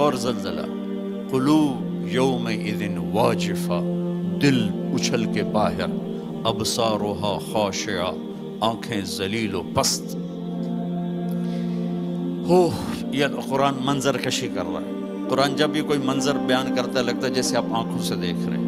اور زلزلہ، قلوب یومئذ واجفہ، دل اچھل کے باہر، ابصارها خاشعہ، آنکھیں ذلیل و پست۔ یہ قرآن منظر کشی کر رہا ہے۔ قرآن جب بھی کوئی منظر بیان کرتا ہے لگتا ہے جیسے آپ آنکھوں سے دیکھ رہے ہیں۔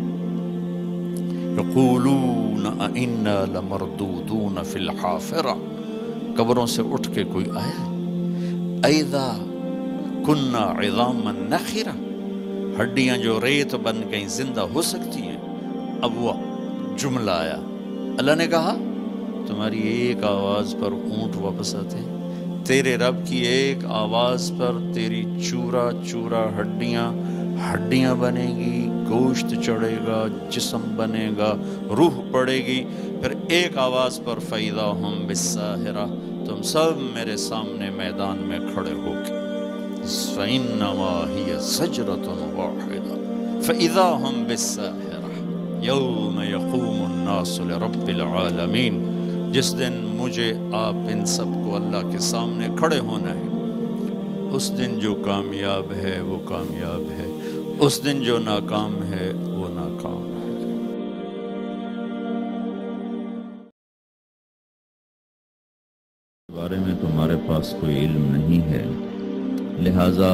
یقولون اِنَّا لَمَرْدُودُونَ فِي الْحَافِرَةِ، قبروں سے اٹھ کے کوئی آیا اَإِذَا كُنَّا عِظَامًا نَخِرَةً، ہڈیاں جو ریت بن گئیں زندہ ہو سکتی ہیں؟ اب وہ جملہ آیا، اللہ نے کہا تمہاری ایک آواز پر اونٹ واپس آتے ہیں، تیرے رب کی ایک آواز پر تیری چورا چورا ہڈیاں بنے گی، گوشت چڑھے گا، جسم بنے گا، روح پڑے گی، پھر ایک آواز پر فَإِذَا هُمْ بِالسَّاهِرَةِ، تم سب میرے سامنے میدان میں کھڑے ہو کے، فَإِنَّمَا هِيَ زَجْرَةٌ وَاحِدَةٌ فَإِذَا هُمْ بِالسَّاهِرَةِ يَوْمَ يَقُومُ النَّاسُ لِرَبِّ الْعَالَمِينَ، جس دن مجھے آپ ان سب کو اللہ کے سامنے کھڑے ہونا ہے۔ اس دن جو کامیاب ہے وہ کامیاب ہے، اس دن جو ناکام ہے وہ ناکام ہے۔ اس بارے میں تمہارے پاس کوئی علم نہیں ہے، لہذا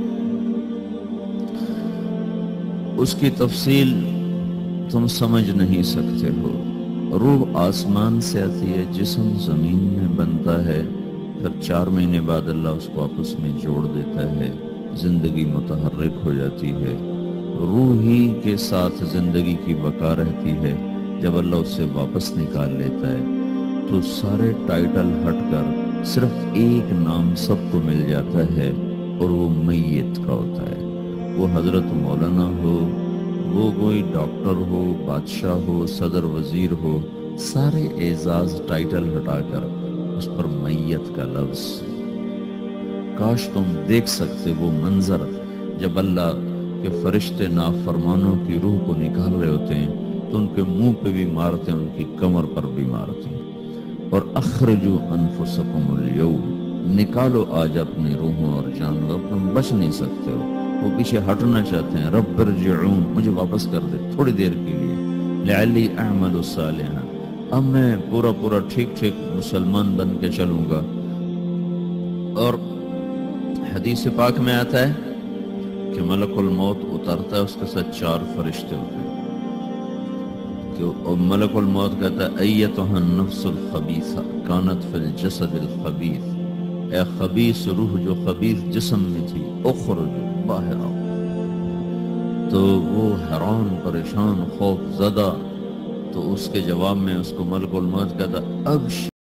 اس کی تفصیل تم سمجھ نہیں سکتے ہو۔ روح آسمان سے آتی ہے، جسم زمین میں بنتا ہے، پھر 4 مہینے بعد اللہ اس کو آپس میں جوڑ دیتا ہے، زندگی متحرک ہو جاتی ہے، روح ہی کے ساتھ زندگی کی بقا رہتی ہے۔ جب اللہ اسے واپس نکال لیتا ہے تو سارے ٹائٹل ہٹ کر صرف ایک نام سب کو مل جاتا ہے، اور وہ میت کا ہوتا ہے۔ وہ حضرت مولانا ہو، وہ کوئی ڈاکٹر ہو، بادشاہ ہو، صدر وزیر ہو، سارے اعزاز ٹائٹل ہٹا کر اس پر میت کا لفظ۔ کاش تم دیکھ سکتے وہ منظر جب اللہ کے فرشتے نافرمانوں کی روح کو نکال رہے ہوتے ہیں تو ان کے منہ پہ بھی مارتے ہیں، ان کی کمر پر بھی مارتے ہیں، اور اخرجوا انفسکم اليوم، نکالو آج اپنی روحوں اور جانوں، تم بچ نہیں سکتے ہو۔ وہ پیچھے ہٹنا چاہتے ہیں، رب ارجعون، مجھے واپس کر دے تھوڑی دیر کے لیے، لعلی اعمل صالحا، اب میں پورا ٹھیک مسلمان بن کے چلوں گا۔ اور حدیث پاک میں آتا ہے کہ ملک الموت اترتا ہے، اس کے ساتھ 4 فرشتے ہوتے ہیں، کہ ملک الموت کہتا ہے ایتھا النفس الخبیثہ کانت فی الجسد الخبیث، اے خبیث روح جو خبیث جسم میں تھی، اخرج باہر آؤ۔ تو وہ حیران پریشان خوف زدہ، تو اس کے جواب میں اس کو ملک الموت کہتا اب